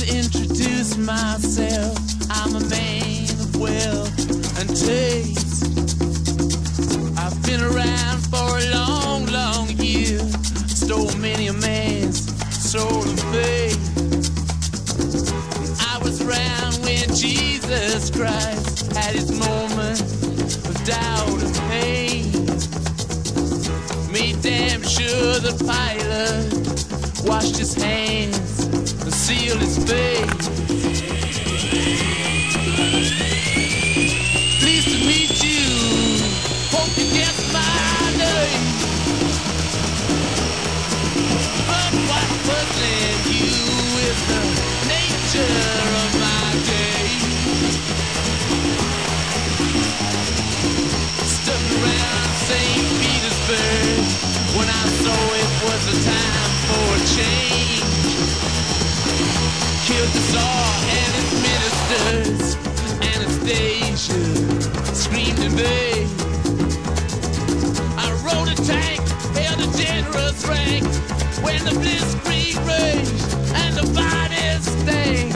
introduce myself. I'm a man of wealth and taste. I've been around for a long, long year. Stole many a man's soul of faith. I was around when Jesus Christ had his moment of doubt and pain. Made damn sure the pilot washed his hands and sealed his face. Pleased to meet you, hope you get my name. But what's puzzling you is the nature of my game. Stuck around St. Petersburg when I saw it was a time for a change. Killed the Tsar and his ministers. Anastasia screamed in vain. I rode a tank, held a generous rank when the blitzkrieg raged and the bodies stank.